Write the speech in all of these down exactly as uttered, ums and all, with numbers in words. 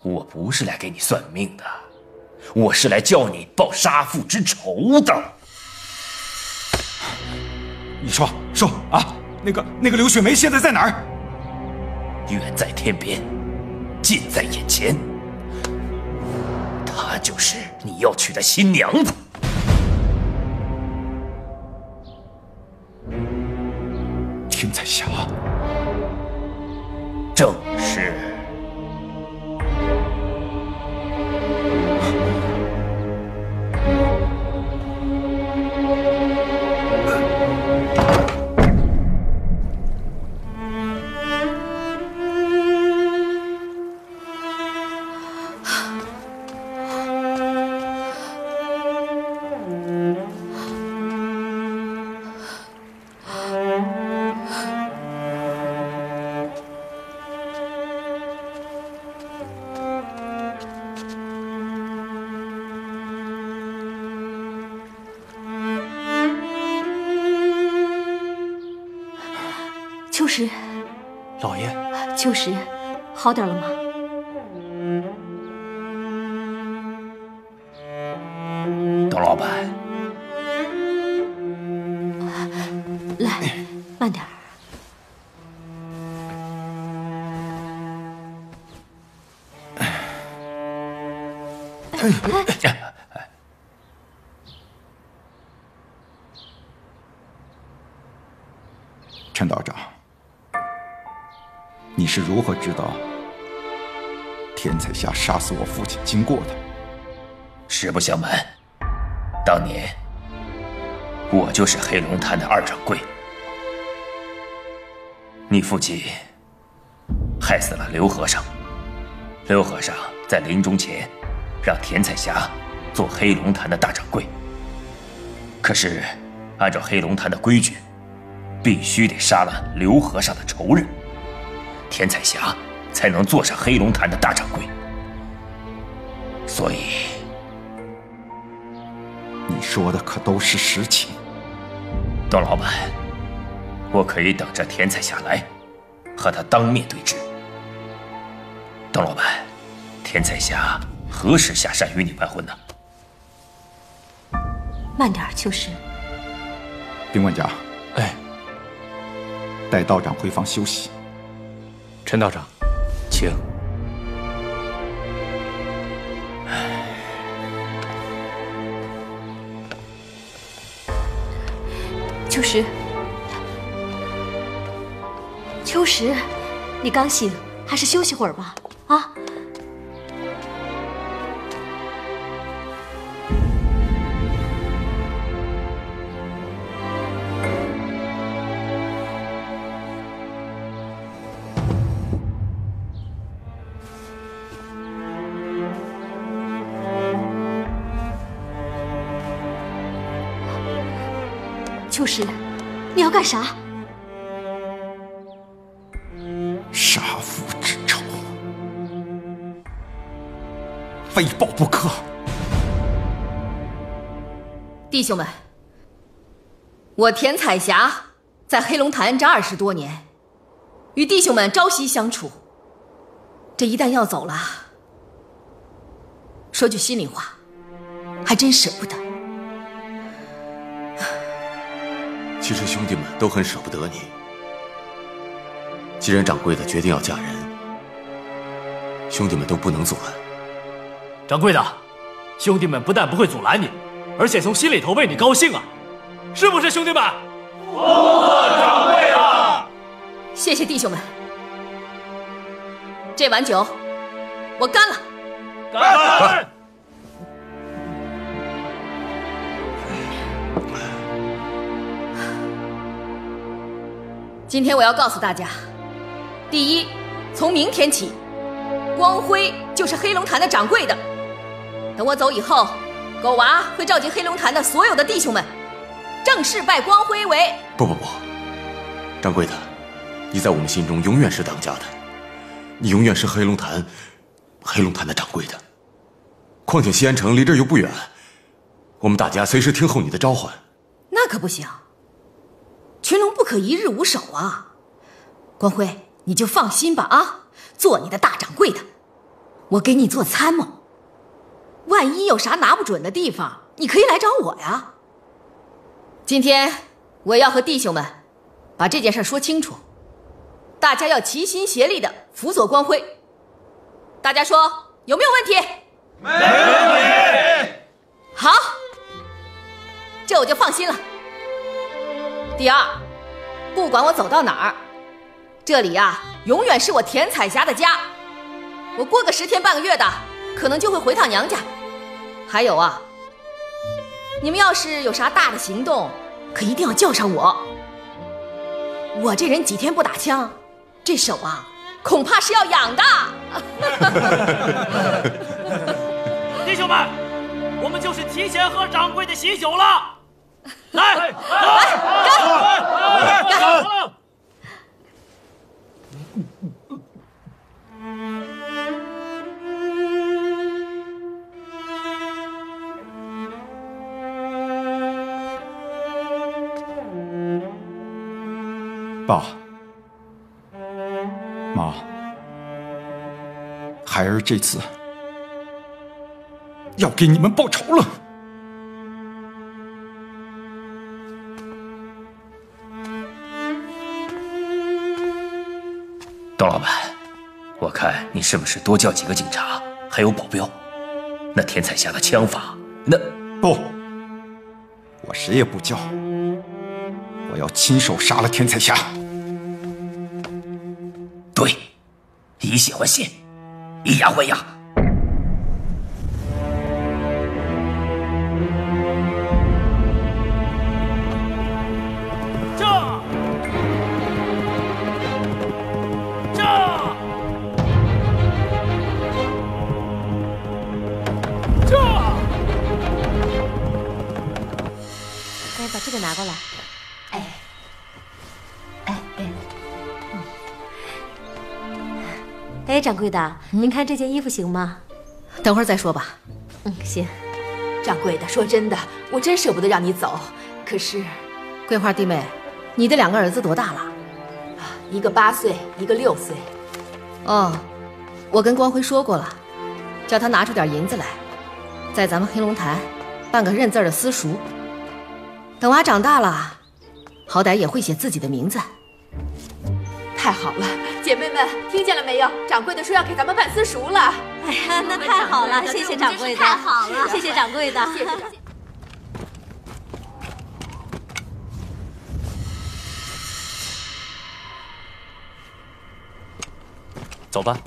我不是来给你算命的，我是来教你报杀父之仇的。 你说说啊，那个那个刘雪梅现在在哪儿？ 远在天边，近在眼前。她就是你要娶的新娘子。 天彩霞， 正是。 秋实， 老爷， 秋实，好点了吗？ 董老板， 来，慢点儿。 陈道长，你是如何知道田彩霞杀死我父亲经过的？ 实不相瞒，当年我就是黑龙潭的二掌柜。你父亲害死了刘和尚，刘和尚在临终前让田彩霞做黑龙潭的大掌柜。可是按照黑龙潭的规矩，必须得杀了刘和尚的仇人，田彩霞才能坐上黑龙潭的大掌柜。所以， 你说的可都是实情。 董老板，我可以等着田彩霞来，和她当面对质。董老板，田彩霞何时下山与你完婚呢？ 慢点儿，秋实。 丁管家， 哎， 带道长回房休息。 陈道长，请。 秋实，秋实，你刚醒，还是休息会儿吧。啊。秋实，你要干啥？ 杀父之仇，非报不可。 弟兄们，我田彩霞在黑龙潭这二十多年，与弟兄们朝夕相处。这一旦要走了，说句心里话，还真舍不得。 其实兄弟们都很舍不得你。既然掌柜的决定要嫁人，兄弟们都不能阻拦。 掌柜的，兄弟们不但不会阻拦你，而且从心里头为你高兴啊，是不是兄弟们？ 恭贺掌柜的！ 谢谢弟兄们。这碗酒，我干了。 干杯！ 今天我要告诉大家，第一，从明天起，光辉就是黑龙潭的掌柜的。等我走以后，狗娃会召集黑龙潭的所有的弟兄们，正式拜光辉为…… 不不不，掌柜的，你在我们心中永远是当家的，你永远是黑龙潭，黑龙潭的掌柜的。况且西安城离这儿又不远，我们大家随时听候你的召唤。 那可不行。群龙不可一日无首啊！光辉，你就放心吧啊，做你的大掌柜的。 我给你做参谋，万一有啥拿不准的地方，你可以来找我呀。今天我要和弟兄们把这件事说清楚，大家要齐心协力的辅佐光辉。大家说有没有问题？ 没问题。 好，这我就放心了。第二，不管我走到哪儿，这里呀、啊、永远是我田彩霞的家。我过个十天半个月的，可能就会回趟娘家。还有啊，你们要是有啥大的行动，可一定要叫上我。我这人几天不打枪，这手啊恐怕是要养的。 弟兄们，我们就是提前喝掌柜的喜酒了。来，来，干，干！ 爸妈，孩儿这次要给你们报仇了。 董老板，我看你是不是多叫几个警察，还有保镖？那田彩霞的枪法，那不，我谁也不叫，我要亲手杀了田彩霞。 对，以血还血，以牙还牙。 把这个拿过来。哎，哎哎，嗯，哎，掌柜的，您看这件衣服行吗？ 等会儿再说吧。 嗯，行。 掌柜的，说真的，我真舍不得让你走。可是，桂花弟妹，你的两个儿子多大了？ 一个八岁，一个六岁。 哦，我跟光辉说过了，叫他拿出点银子来，在咱们黑龙潭办个认字的私塾。等娃长大了，好歹也会写自己的名字。 太好了，姐妹们听见了没有？掌柜的说要给咱们办私塾了。 哎呀，那太好了，谢谢掌柜的，太好了，谢谢掌柜的，谢谢掌柜的。 走吧。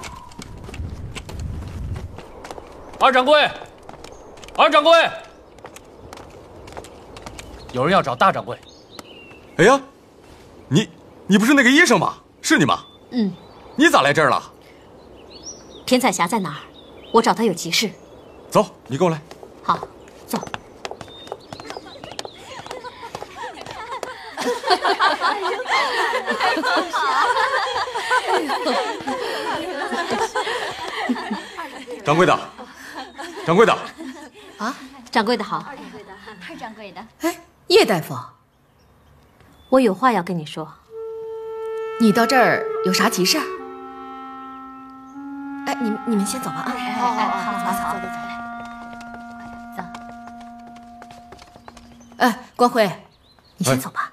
二掌柜，二掌柜。有人要找大掌柜。 哎呀，你你不是那个医生吗？是你吗？ 嗯。 你咋来这儿了？ 田彩霞在哪儿？我找她有急事。 走，你跟我来。 好，走。 掌柜的，掌柜的。 啊，掌柜的好。 二掌柜的。 哎，叶大夫， 我有话要跟你说。 你到这儿有啥急事儿？哎，你们你们先走吧啊！ 好好好，走走走走。 哎，光辉，你先走吧。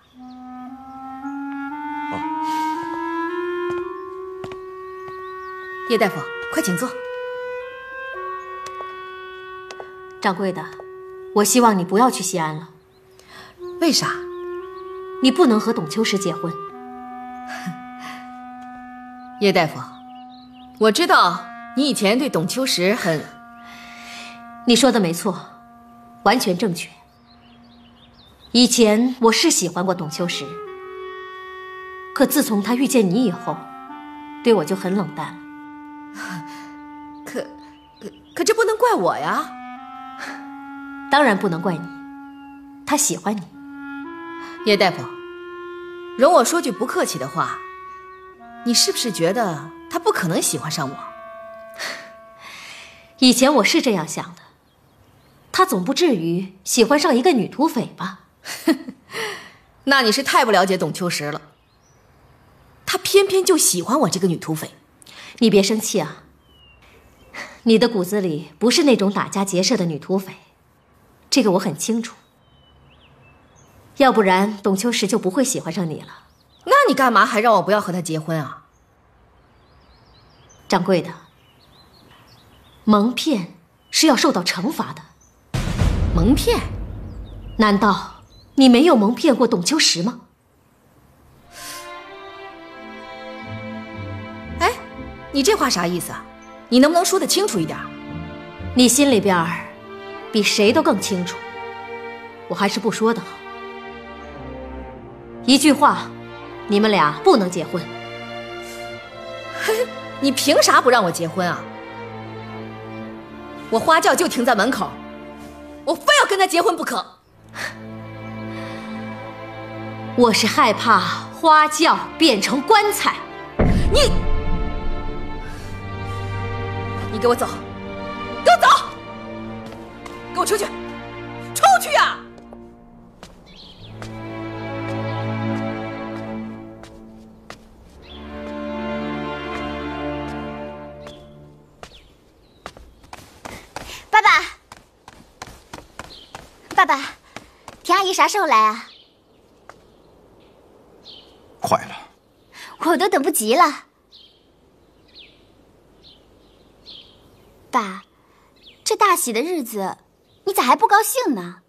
哦。 叶大夫，快请坐。 掌柜的，我希望你不要去西安了。 为啥？ 你不能和董秋实结婚。 叶大夫，我知道你以前对董秋实很…… 你说的没错，完全正确。以前我是喜欢过董秋实，可自从他遇见你以后，对我就很冷淡了。 可可可这不能怪我呀。 当然不能怪你，他喜欢你。 叶大夫，容我说句不客气的话，你是不是觉得他不可能喜欢上我？ 以前我是这样想的，他总不至于喜欢上一个女土匪吧？ 那你是太不了解董秋实了，他偏偏就喜欢我这个女土匪。 你别生气啊， 你的骨子里不是那种打家劫舍的女土匪，这个我很清楚。要不然董秋实就不会喜欢上你了。 那你干嘛还让我不要和他结婚啊？ 掌柜的，蒙骗是要受到惩罚的。 蒙骗？ 难道你没有蒙骗过董秋实吗？ 哎，你这话啥意思啊？你能不能说得清楚一点？ 你心里边比谁都更清楚，我还是不说的好。一句话，你们俩不能结婚。 嘿，你凭啥不让我结婚啊？我花轿就停在门口，我非要跟他结婚不可。 我是害怕花轿变成棺材。 你，你给我走，给我走，给我出去，出去呀！ 爸爸，爸爸，田阿姨啥时候来啊？ 快了， 我都等不及了。爸，这大喜的日子，你咋还不高兴呢？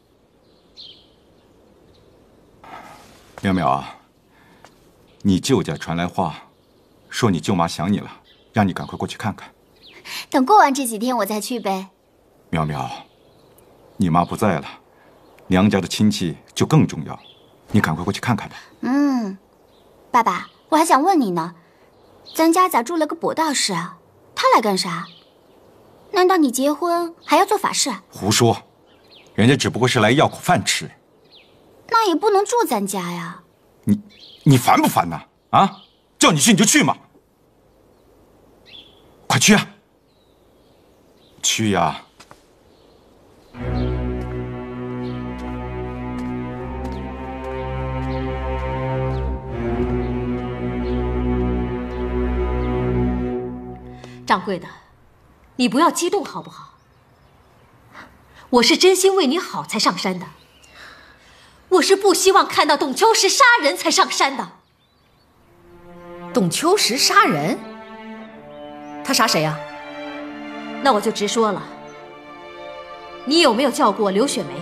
淼淼啊，你舅家传来话，说你舅妈想你了，让你赶快过去看看。 等过完这几天我再去呗。 淼淼，你妈不在了，娘家的亲戚就更重要，你赶快过去看看吧。 嗯，爸爸，我还想问你呢，咱家咋住了个跛道士啊？他来干啥？难道你结婚还要做法事？ 胡说，人家只不过是来要口饭吃。 那也不能住咱家呀。 你你烦不烦呐？啊，叫你去你就去嘛，快去啊！去呀！ 掌柜的，你不要激动好不好？我是真心为你好才上山的，我是不希望看到董秋实杀人才上山的。 董秋实杀人？他杀谁呀？ 那我就直说了，你有没有叫过刘雪梅？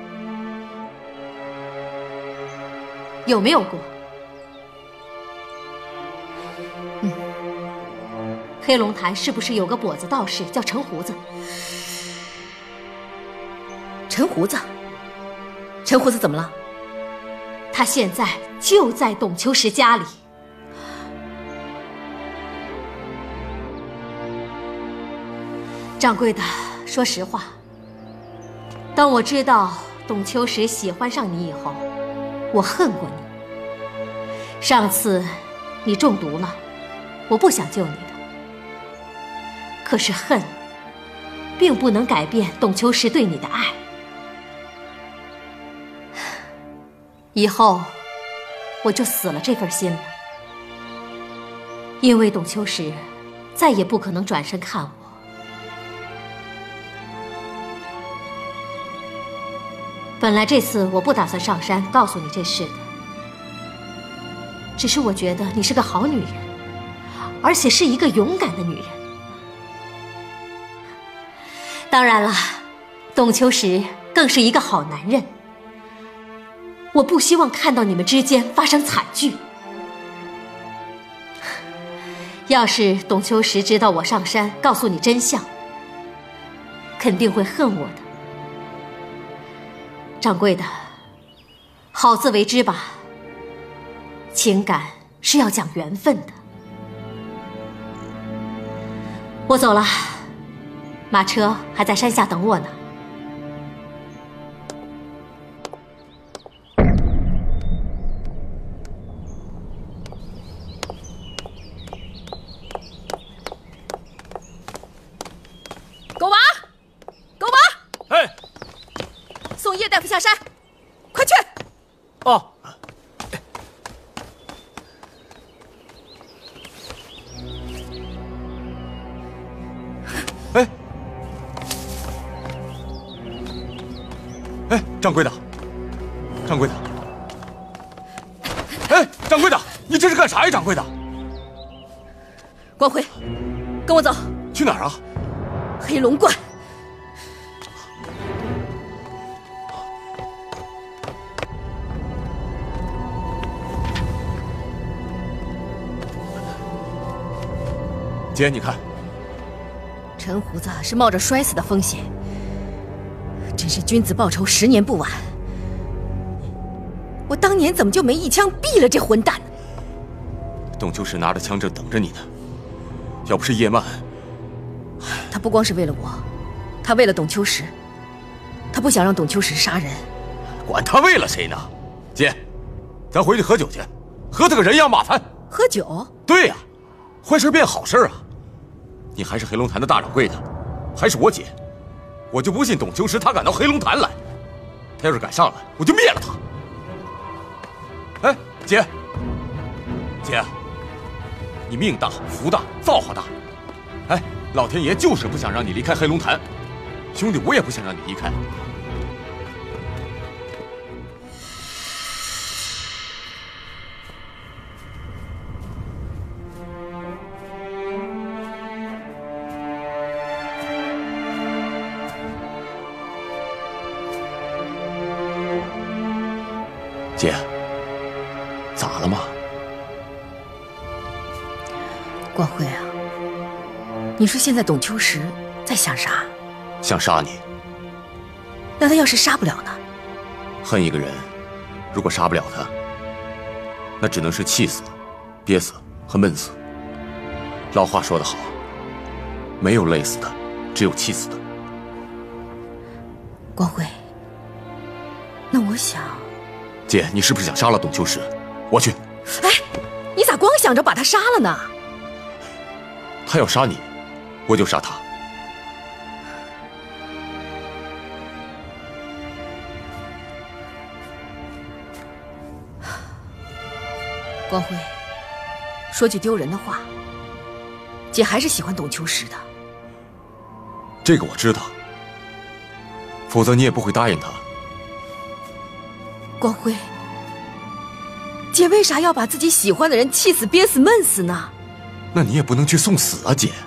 有没有过？嗯。黑龙潭是不是有个跛子道士叫陈胡子？ 陈胡子？陈胡子怎么了？ 他现在就在董秋实家里。掌柜的，说实话，当我知道董秋实喜欢上你以后，我恨过你。上次你中毒了，我不想救你的。可是恨，并不能改变董秋实对你的爱。以后，我就死了这份心了。因为董秋实，再也不可能转身看我。本来这次我不打算上山告诉你这事的，只是我觉得你是个好女人，而且是一个勇敢的女人。当然了，董秋实更是一个好男人。我不希望看到你们之间发生惨剧。要是董秋实知道我上山告诉你真相，肯定会恨我的。掌柜的，好自为之吧。情感是要讲缘分的。我走了，马车还在山下等我呢。 狗娃，狗娃， 哎， 送叶大夫下山，快去！ 哦。 掌柜的，掌柜的，哎，掌柜的，你这是干啥呀？掌柜的， 光辉，跟我走。 去哪儿啊？ 黑龙观。 姐，你看， 陈胡子是冒着摔死的风险，真是君子报仇，十年不晚。我当年怎么就没一枪毙了这混蛋呢？ 董秋实拿着枪正等着你呢，要不是叶曼， 他不光是为了我，他为了董秋实，他不想让董秋实杀人。 管他为了谁呢？姐，咱回去喝酒去，喝得个人仰马翻。 喝酒？ 对呀、啊，坏事变好事啊！你还是黑龙潭的大掌柜的，还是我姐，我就不信董秋实他敢到黑龙潭来。他要是敢上来，我就灭了他。哎，姐，姐，你命大福大造化大，哎，老天爷就是不想让你离开黑龙潭，兄弟，我也不想让你离开。姐，咋了吗？ 光辉啊，你说现在董秋实在想啥？ 想杀你。 那他要是杀不了呢？ 恨一个人，如果杀不了他，那只能是气死、憋死和闷死。老话说得好，没有累死的，只有气死的。 光辉，那我想。 姐，你是不是想杀了董秋实？我去。 哎，你咋光想着把他杀了呢？ 他要杀你，我就杀他。 光辉，说句丢人的话，姐还是喜欢董秋实的。 这个我知道，否则你也不会答应他。 光辉，姐为啥要把自己喜欢的人气死、憋死、闷死呢？ 那你也不能去送死啊，姐。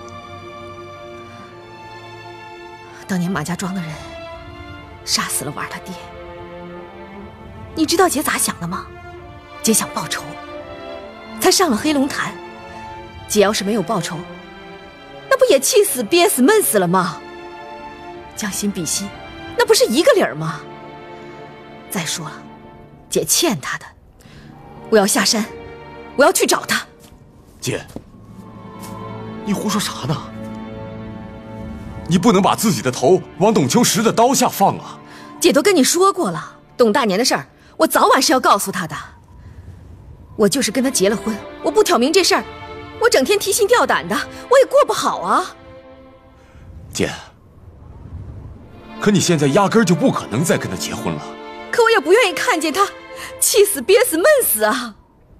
当年马家庄的人杀死了婉儿他爹，你知道姐咋想的吗？姐想报仇，才上了黑龙潭。姐要是没有报仇，那不也气死、憋死、闷死了吗？将心比心，那不是一个理儿吗？再说了，姐欠他的，我要下山，我要去找他。 姐，你胡说啥呢？你不能把自己的头往董秋实的刀下放啊！ 姐都跟你说过了，董大年的事儿，我早晚是要告诉他的。我就是跟他结了婚，我不挑明这事儿，我整天提心吊胆的，我也过不好啊。 姐，可你现在压根儿就不可能再跟他结婚了。 可我也不愿意看见他气死、憋死、闷死啊！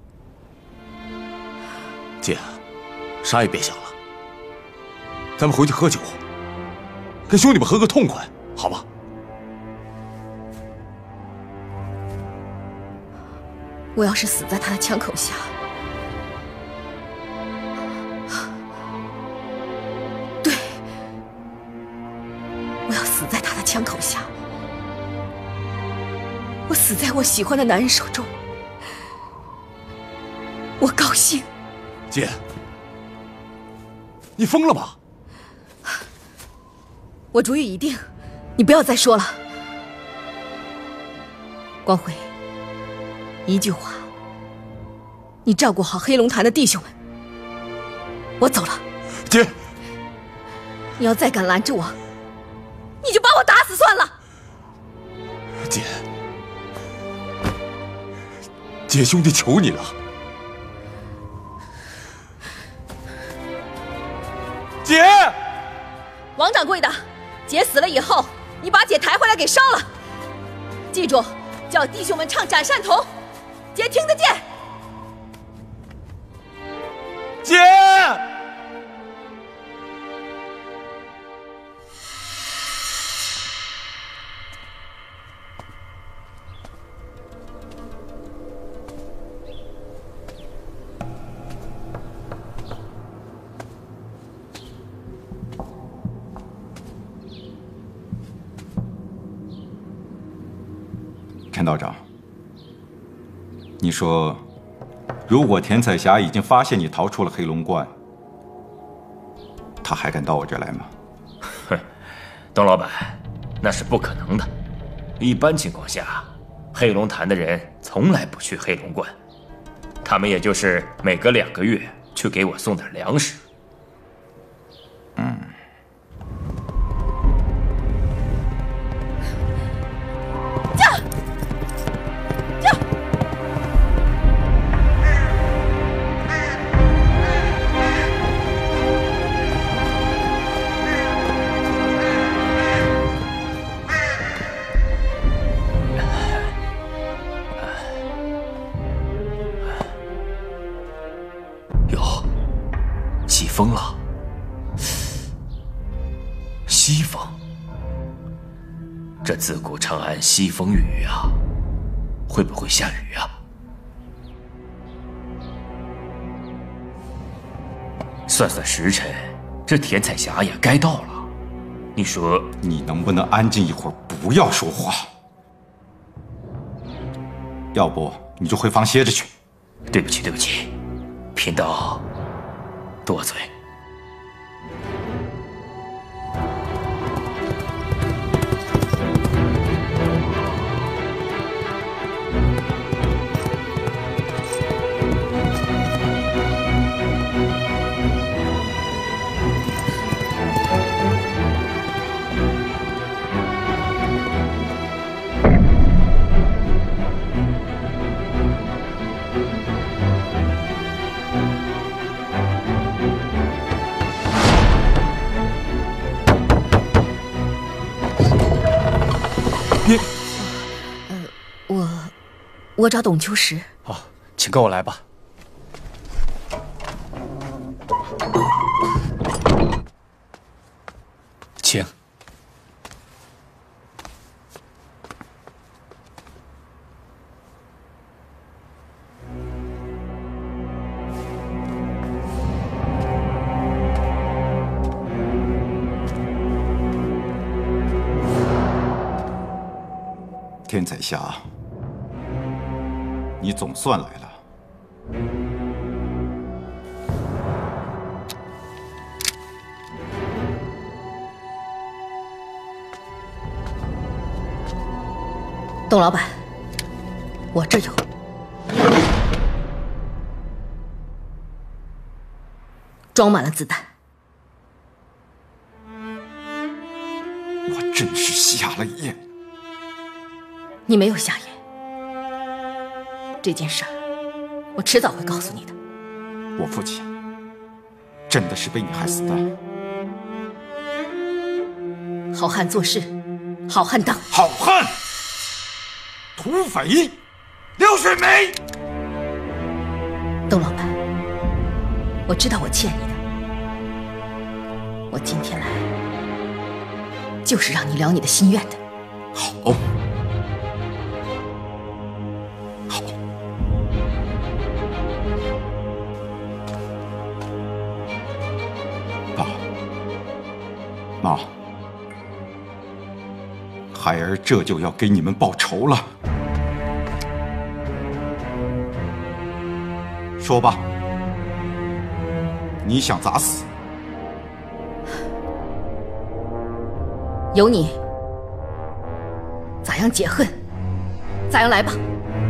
姐，啥也别想了，咱们回去喝酒，跟兄弟们喝个痛快，好吧？ 我要是死在他的枪口下，对，我要死在他的枪口下。我死在我喜欢的男人手中，我高兴。 姐，你疯了吧？ 我主意已定，你不要再说了。光辉，一句话，你照顾好黑龙潭的弟兄们。我走了。 姐， 你要再敢拦着我，你就把我打死算了。 姐。姐，兄弟求你了！姐， 王掌柜的，姐死了以后，你把姐抬回来给烧了。记住，叫弟兄们唱斩扇童，姐听得见。 姐。 田道长，你说，如果田彩霞已经发现你逃出了黑龙关，他还敢到我这儿来吗？ 哼，董老板，那是不可能的。一般情况下，黑龙潭的人从来不去黑龙关，他们也就是每隔两个月去给我送点粮食。 嗯。 驾！驾！ 哟，起风了。西风，这自古长安西风雨啊，会不会下雨啊？算算时辰，这田彩霞也该到了。你说， 你能不能安静一会儿，不要说话？要不你就回房歇着去。 对不起，对不起，贫道多嘴。 你，呃，我，我找董秋实。 好，请跟我来吧。请。 田彩霞，你总算来了。 董老板，我这有装满了子弹。 我真是瞎了眼。 你没有瞎眼，这件事儿我迟早会告诉你的。 我父亲真的是被你害死的。 好汉做事，好汉当。 好汉，土匪，刘水梅。 董老板，我知道我欠你的，我今天来就是让你了你的心愿的。 好。妈，孩儿这就要给你们报仇了。说吧，你想咋死？ 有你，咋样解恨，咋样来吧。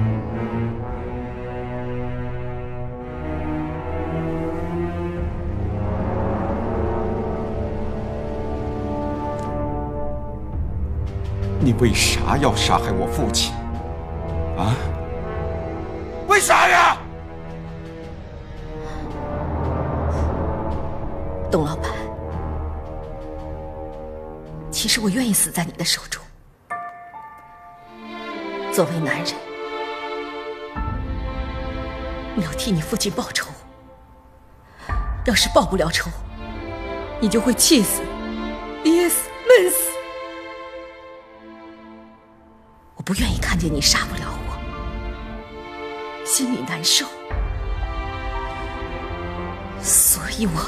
你为啥要杀害我父亲？啊？为啥呀？ 董老板，其实我愿意死在你的手中。作为男人，你要替你父亲报仇。要是报不了仇，你就会气死、憋死、闷死。我不愿意看见你杀不了我，心里难受，所以我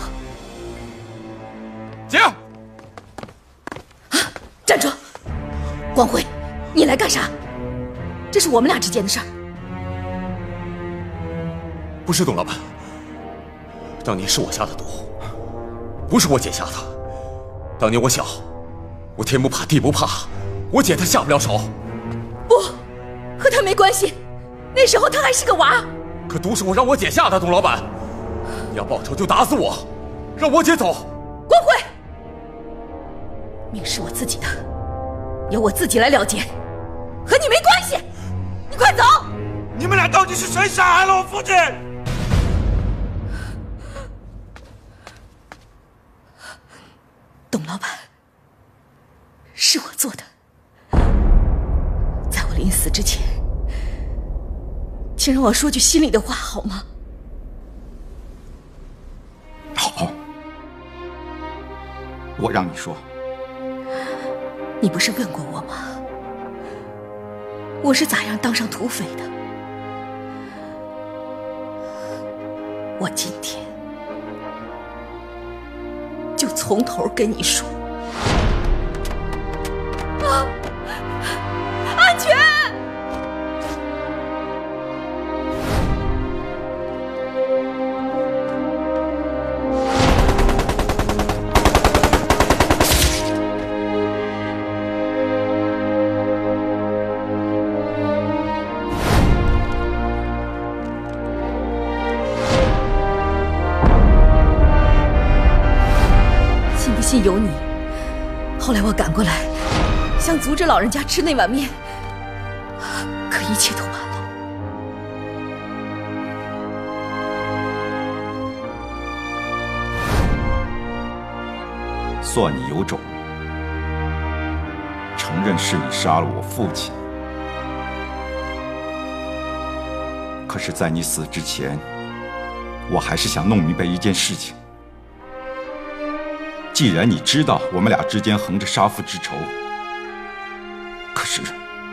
停！ 啊！站住！光辉，你来干啥？ 这是我们俩之间的事儿。 不是董老板，当年是我下的毒，不是我姐下的。当年我小，我天不怕地不怕，我姐她下不了手。 不，和她没关系，那时候她还是个娃。 可毒是我让我姐下的，董老板，你要报仇就打死我，让我姐走。 光辉，命是我自己的，由我自己来了结，和你没关系。你快走！ 你们俩到底是谁杀害了我父亲？ 董老板，是我做的。在我临死之前，请让我说句心里的话好吗？ 好，我让你说。 你不是问过我吗？我是咋样当上土匪的？我今天就从头跟你说。啊！安全！有你，后来我赶过来，想阻止老人家吃那碗面，可一切都晚了。 算你有种，承认是你杀了我父亲。可是，在你死之前，我还是想弄明白一件事情。既然你知道我们俩之间横着杀父之仇，可是，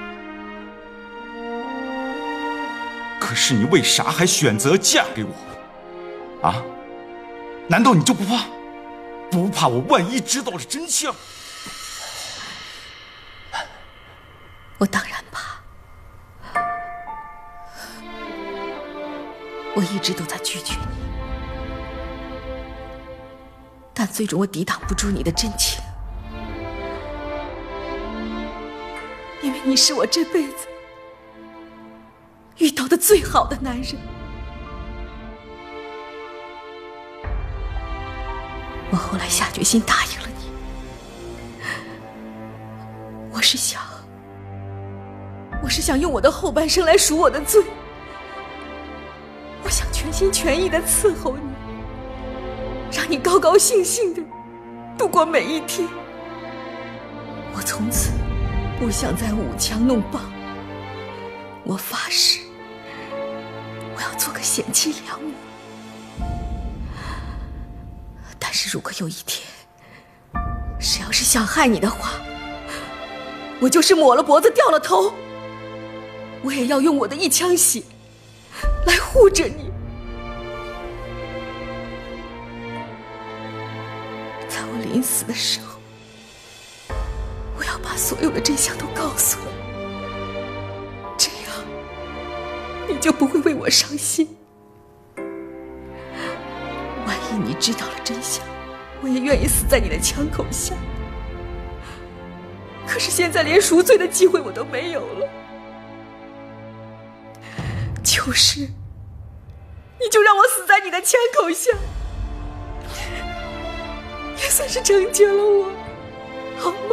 可是你为啥还选择嫁给我？啊？难道你就不怕？不怕我万一知道了真相？ 我当然怕，我一直都在拒绝你。但最终我抵挡不住你的真情，因为你是我这辈子遇到的最好的男人。我后来下决心答应了你，我是想，我是想用我的后半生来赎我的罪，我想全心全意地伺候你，让你高高兴兴的度过每一天。我从此不想再舞枪弄棒，我发誓，我要做个贤妻良母。但是如果有一天，谁要是想害你的话，我就是抹了脖子掉了头，我也要用我的一腔血来护着你。临死的时候，我要把所有的真相都告诉你，这样你就不会为我伤心。万一你知道了真相，我也愿意死在你的枪口下。可是现在连赎罪的机会我都没有了，就是你就让我死在你的枪口下，也算是成全了我，好吗？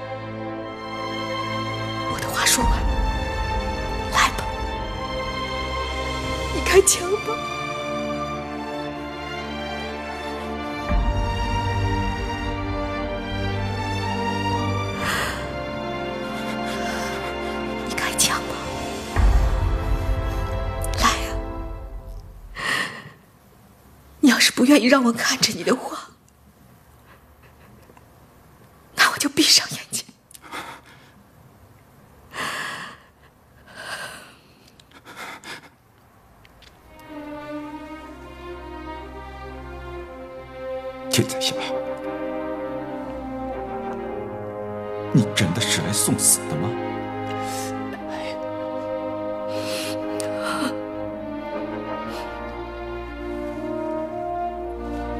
我的话说完了，来吧，你开枪吧。你开枪吧，来呀！你要是不愿意让我看着你的话，就闭上眼睛。 天在下，你真的是来送死的吗？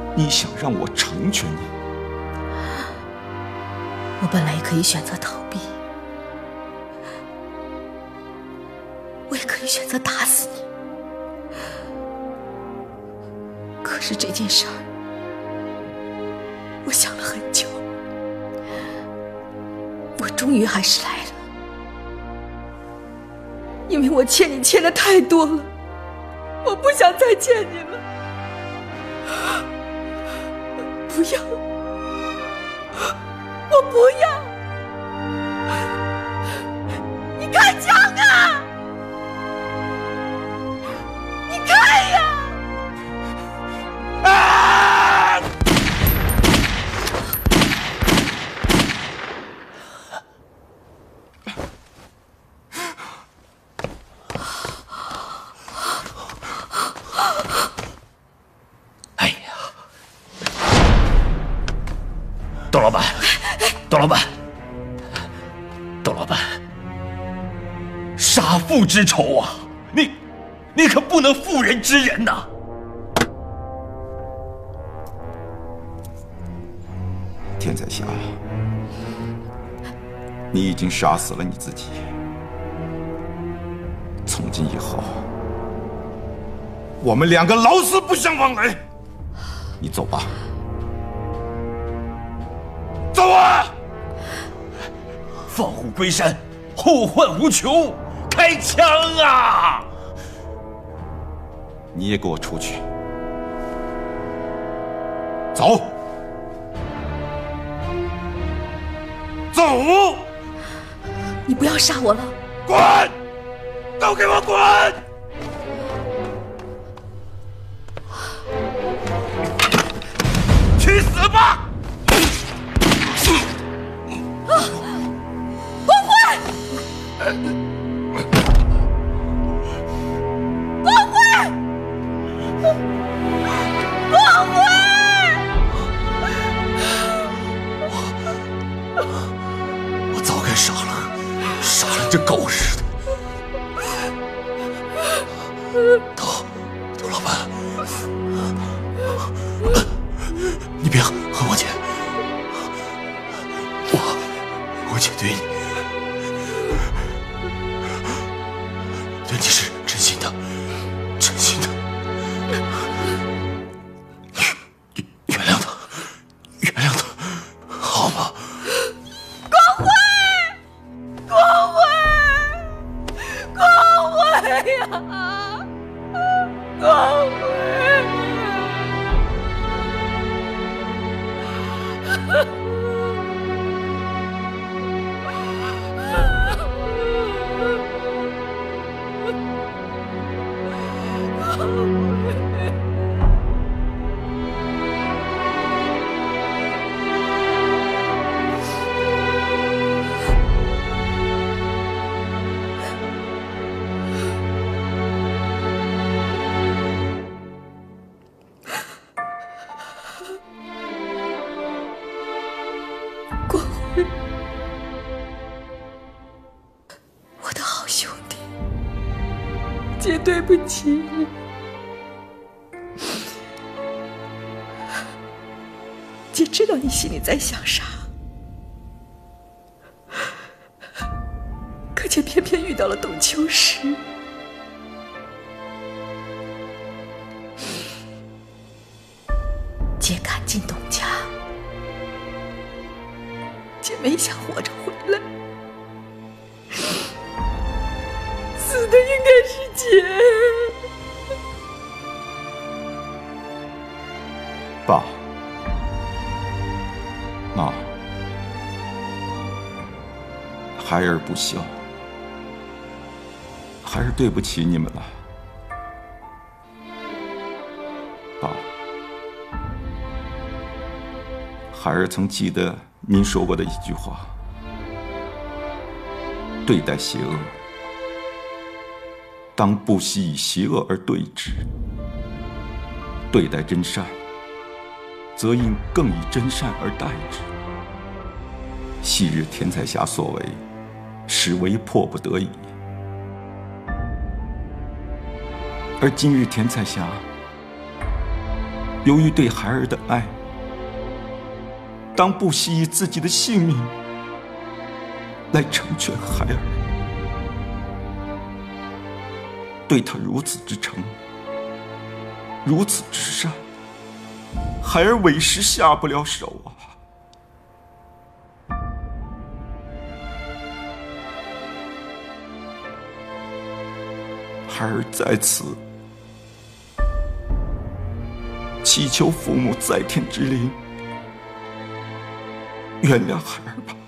你想让我成全你？ 我本来也可以选择逃避，我也可以选择打死你。可是这件事儿，我想了很久，我终于还是来了，因为我欠你欠的太多了，我不想再欠你了。不要，我不要！你开枪啊！你开呀！ 啊！ 哎呀！窦老板，窦老板，窦老板，杀父之仇啊！你，你可不能妇人之仁呐！ 天彩霞，你已经杀死了你自己。从今以后，我们两个老死不相往来。你走吧。 走啊！ 放虎归山，后患无穷！开枪啊！ 你也给我出去！走！ 走！ 你不要杀我了！ 滚！都给我滚！去死吧！ 啊！光辉！光辉！光辉！ 我早该杀了，杀了这狗似的。窦窦老板，你别和我姐，我我姐对你对你是真心的，真心的，原原谅她，原谅她，好吗？ 光辉，光辉，光辉呀！光辉！光辉，我的好兄弟，姐对不起你。姐知道你心里在想啥，可姐偏偏遇到了董秋实。姐赶进董家，姐没想活着回来，死的应该是姐。 爸妈，孩儿不孝，孩儿对不起你们了。爸，孩儿曾记得您说过的一句话：对待邪恶，当不惜以邪恶而对之；对待真善，则应更以真善而待之。昔日天彩霞所为，实为迫不得已；而今日天彩霞由于对孩儿的爱，当不惜以自己的性命来成全孩儿，对他如此之诚，如此之善，孩儿委实下不了手啊。孩儿在此祈求父母在天之灵原谅孩儿吧。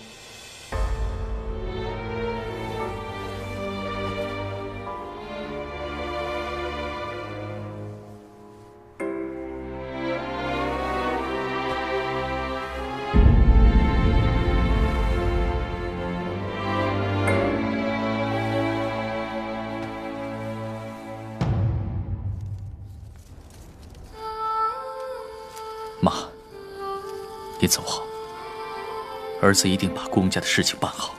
妈，您走好，儿子一定把公家的事情办好。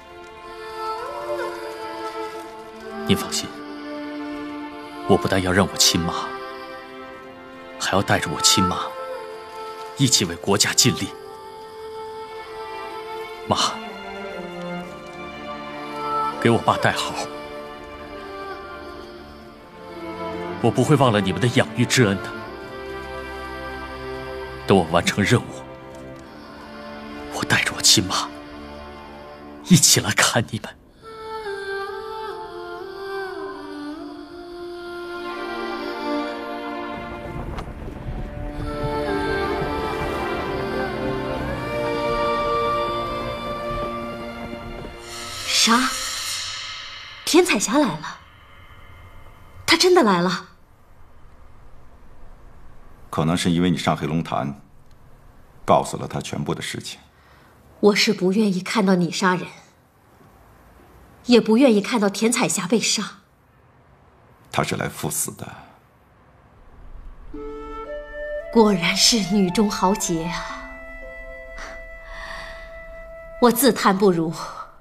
您放心，我不但要让我亲妈，还要带着我亲妈一起为国家尽力。妈，给我爸带好，我不会忘了你们的养育之恩的。等我完成任务，我带着我亲妈一起来看你们。 啥？田彩霞来了？她真的来了？ 可能是因为你上黑龙潭，告诉了他全部的事情。 我是不愿意看到你杀人，也不愿意看到田彩霞被杀。 他是来赴死的。 果然是女中豪杰啊！我自叹不如。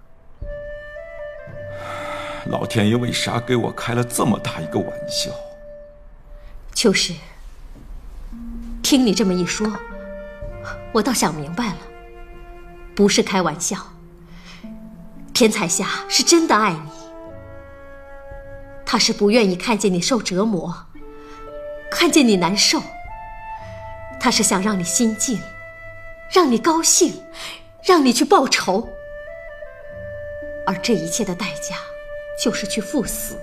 老天爷为啥给我开了这么大一个玩笑？ 秋实，听你这么一说，我倒想明白了，不是开玩笑。田彩霞是真的爱你，她是不愿意看见你受折磨，看见你难受，她是想让你心静，让你高兴，让你去报仇。而这一切的代价，就是去赴死，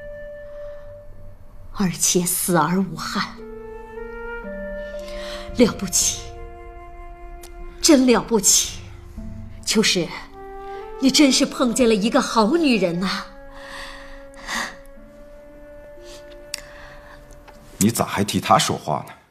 而且死而无憾。了不起，真了不起，秋实，你真是碰见了一个好女人呐！ 你咋还替她说话呢？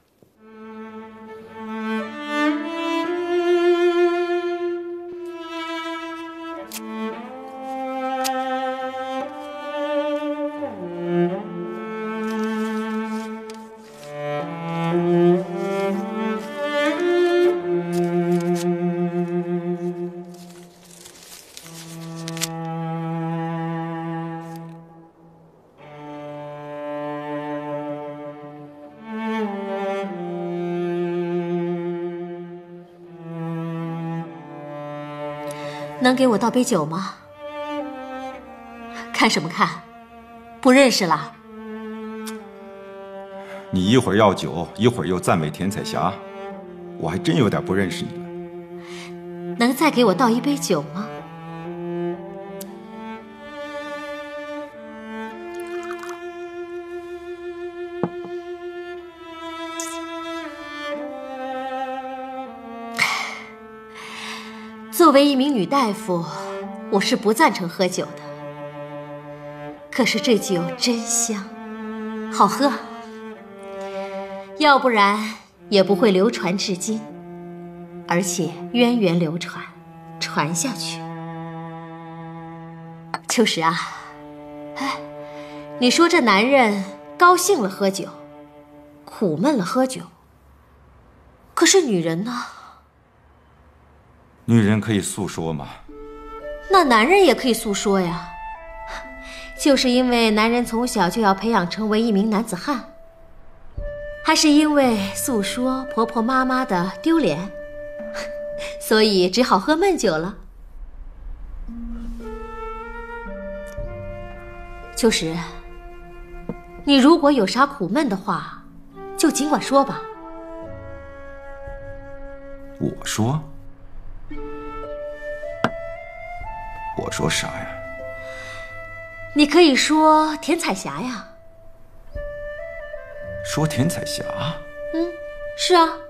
能给我倒杯酒吗？看什么看？不认识啦？ 你一会儿要酒，一会儿又赞美田彩霞，我还真有点不认识你了。 能再给我倒一杯酒吗？作为一名女大夫，我是不赞成喝酒的。可是这酒真香，好喝，要不然也不会流传至今，而且源远流传，传下去。秋实啊，哎，你说这男人高兴了喝酒，苦闷了喝酒，可是女人呢？ 女人可以诉说吗？ 那男人也可以诉说呀。就是因为男人从小就要培养成为一名男子汉， 还是因为诉说婆婆妈妈的丢脸，所以只好喝闷酒了。秋实，你如果有啥苦闷的话，就尽管说吧。 我说？我说啥呀？ 你可以说田彩霞呀。 说田彩霞？ 嗯，是啊。